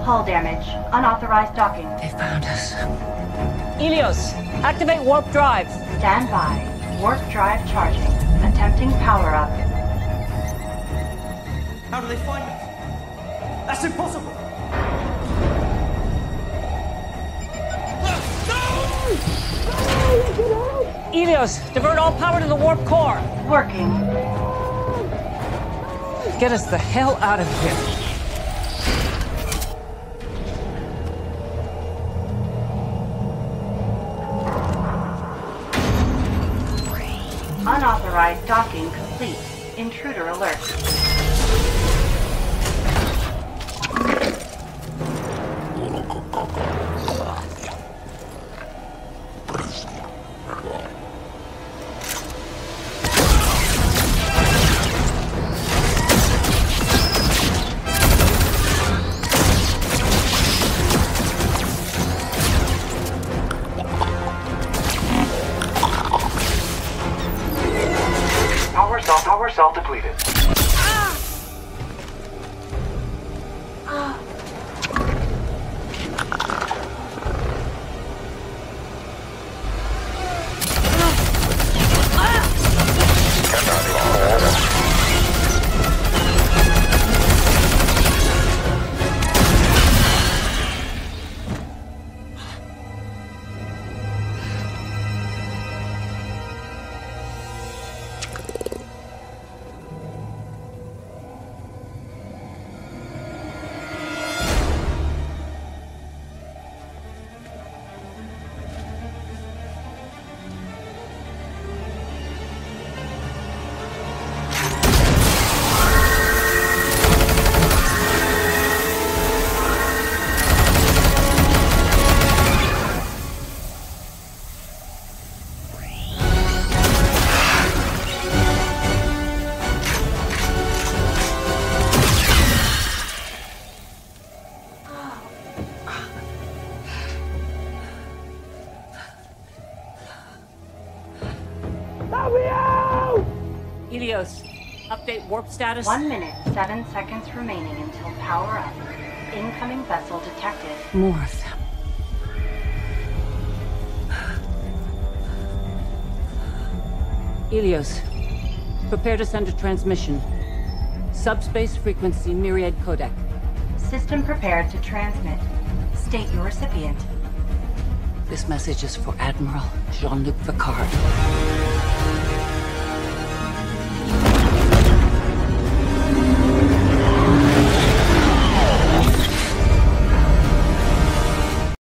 Hull damage. Unauthorized docking. They found us. Ilios, activate warp drive. Stand by. Warp drive charging. Attempting power up. How do they find us? That's impossible! Ilios, divert all power to the warp core. Working. Get us the hell out of here. Unauthorized docking complete. Intruder alert. Power cell depleted. Ilios, update warp status. 1 minute, 7 seconds remaining until power up. Incoming vessel detected. More of them. Ilios, prepare to send a transmission. Subspace frequency myriad codec. System prepared to transmit. State your recipient. This message is for Admiral Jean-Luc Picard.